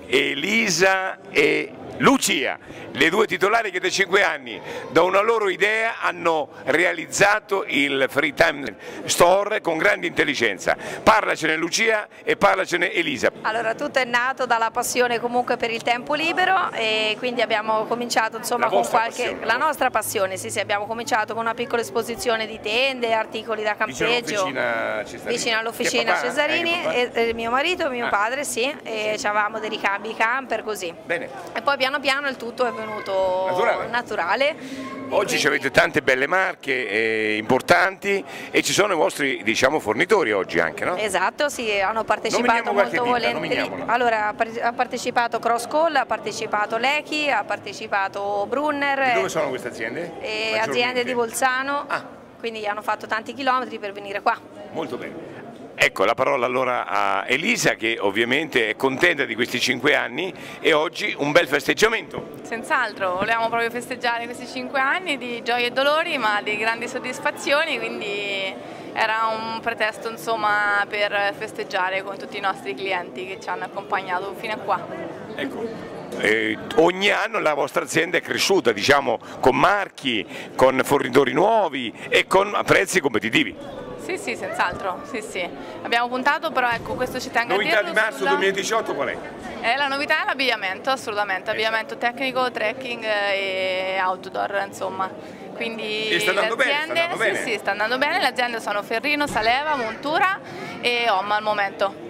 Elisa e Lucia, le due titolari che da 5 anni da una loro idea hanno realizzato il Free Time Store con grande intelligenza. Parlacene Lucia e parlacene Elisa. Allora, tutto è nato dalla passione comunque per il tempo libero e quindi abbiamo cominciato insomma con la nostra passione, sì, abbiamo cominciato con una piccola esposizione di tende, articoli da campeggio vicino all'officina Cesarini, e mio marito e mio padre, sì, e avevamo dei ricambi camper così. Bene. E poi piano piano il tutto è venuto naturale. Oggi avete tante belle marche importanti e ci sono i vostri, diciamo, fornitori oggi anche, no? Esatto, sì, hanno partecipato molto volentieri. Allora, ha partecipato Cross Call, ha partecipato Lechi, ha partecipato Brunner. E dove sono queste aziende? Aziende di Bolzano, quindi hanno fatto tanti chilometri per venire qua. Molto bene. Ecco la parola allora a Elisa, che ovviamente è contenta di questi 5 anni e oggi un bel festeggiamento. Senz'altro, volevamo proprio festeggiare questi 5 anni di gioie e dolori, ma di grandi soddisfazioni, quindi era un pretesto insomma per festeggiare con tutti i nostri clienti che ci hanno accompagnato fino a qua. Ecco. Ogni anno la vostra azienda è cresciuta, diciamo, con marchi, con fornitori nuovi e con prezzi competitivi. Sì, senz'altro, sì. Abbiamo puntato, però ecco, questo ci tengo a dirlo. Novità di marzo 2018 qual è? La novità è l'abbigliamento, assolutamente, abbigliamento tecnico, trekking e outdoor, insomma. Quindi e sta andando bene? Sì, sta andando bene, le aziende sono Ferrino, Saleva, Montura e Omma al momento.